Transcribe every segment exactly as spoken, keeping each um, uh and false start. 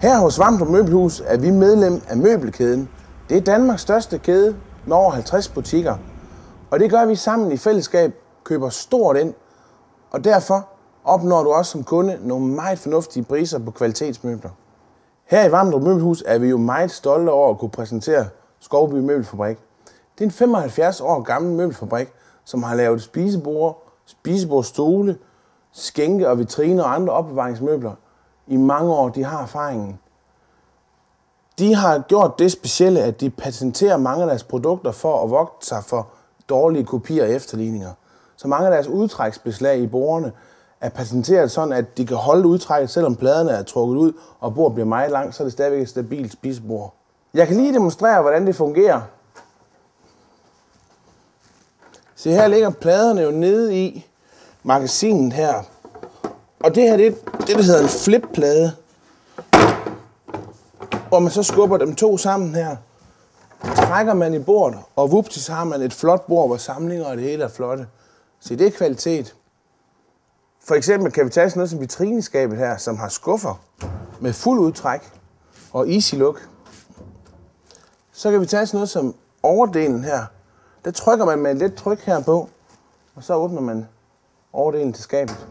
Her hos Vamdrup Møbelhus er vi medlem af Møbelkæden. Det er Danmarks største kæde med over halvtreds butikker. Og det gør, at vi sammen i fællesskab køber stort ind. Og derfor opnår du også som kunde nogle meget fornuftige priser på kvalitetsmøbler. Her i Vamdrup Møbelhus er vi jo meget stolte over at kunne præsentere Skovby Møbelfabrik. Det er en femoghalvfjerds år gammel møbelfabrik, som har lavet spisebord, spisebordstole, skænke og vitriner og andre opbevaringsmøbler i mange år. De har erfaringen. De har gjort det specielle, at de patenterer mange af deres produkter for at vogte sig for dårlige kopier og efterligninger. Så mange af deres udtræksbeslag i bordene er patenteret sådan, at de kan holde udtrækket, selvom pladerne er trukket ud, og bordet bliver meget langt, så er det stadigvæk et stabilt spisebord. Jeg kan lige demonstrere, hvordan det fungerer. Se, her ligger pladerne jo nede i magasinet her. Og det her, det er det, der hedder en flipplade. Hvor man så skubber dem to sammen her. Trækker man i bordet, og vupti, så har man et flot bord, hvor samlinger og det hele er flotte. Se, det er kvalitet. For eksempel kan vi tage sådan noget som vitrineskabet her, som har skuffer med fuld udtræk og easy look. Så kan vi tage sådan noget som overdelen her. Der trykker man med et let tryk her på, og så åbner man overdelen til skabet.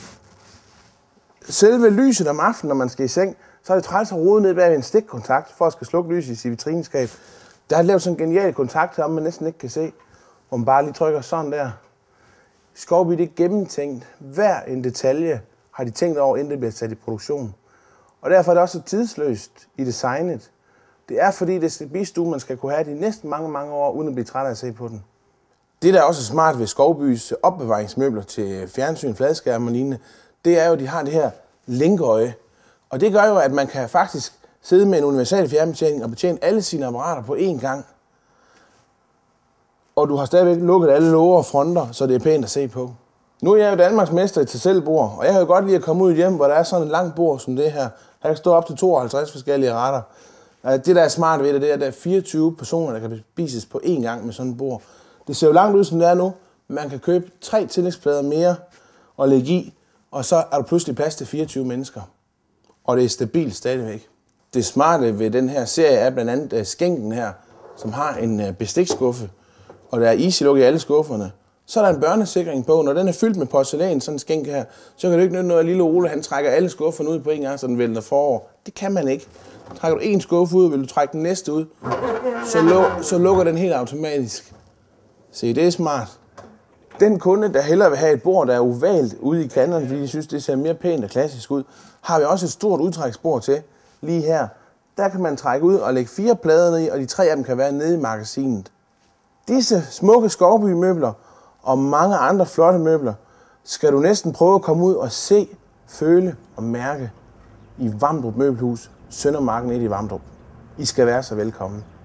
Selve lyset om aftenen, når man skal i seng, så er det træls at rode ned bag en stikkontakt, for at skal slukke lyset i sit vitrineskab. Der er lavet sådan en genial kontakt her, man næsten ikke kan se, hvor man bare lige trykker sådan der. Skovby, det er gennemtænkt. Hver en detalje har de tænkt over, inden det bliver sat i produktion. Og derfor er det også så tidsløst i designet. Det er fordi, det er et bistue, man skal kunne have de næsten mange, mange år, uden at blive træt af at se på den. Det, der er også smart ved Skovbys opbevaringsmøbler til fjernsyn, fladskærm og lignende, det er jo, at de har det her linkøje. Og det gør jo, at man kan faktisk sidde med en universal fjernbetjening og betjene alle sine apparater på én gang. Og du har stadigvæk lukket alle låger og fronter, så det er pænt at se på. Nu er jeg jo Danmarks mester i tag-selv-bord, og jeg kan jo godt lide at komme ud hjem, hvor der er sådan et langt bord som det her. Her kan stå op til tooghalvtreds forskellige retter. Det, der er smart ved det, det er, at der er fireogtyve personer, der kan spises på én gang med sådan et bord. Det ser jo langt ud, som det er nu. Man kan købe tre tillægsplader mere og lægge i, og så er der pludselig plads til fireogtyve mennesker. Og det er stabilt stadigvæk. Det smarte ved den her serie er blandt andet skænken her, som har en bestikskuffe, og der er easy look i alle skufferne. Så er der en børnesikring på. Når den er fyldt med porcelæn, sådan en skænke her, så kan det ikke nytte noget, at lille Ole han trækker alle skufferne ud på en gang, så den vælter forover. Det kan man ikke. Trækker du en skuffe ud, vil du trække den næste ud, så, luk, så lukker den helt automatisk. Se, det er smart. Den kunde, der hellere vil have et bord, der er ovalt ude i kanterne, fordi de synes, det ser mere pænt og klassisk ud, har vi også et stort udtræksbord til lige her. Der kan man trække ud og lægge fire plader ned i, og de tre af dem kan være nede i magasinet. Disse smukke Skovby-møbler og mange andre flotte møbler skal du næsten prøve at komme ud og se, føle og mærke i Vamdrup Møbelhus, Søndermarken i Vamdrup. I skal være så velkommen.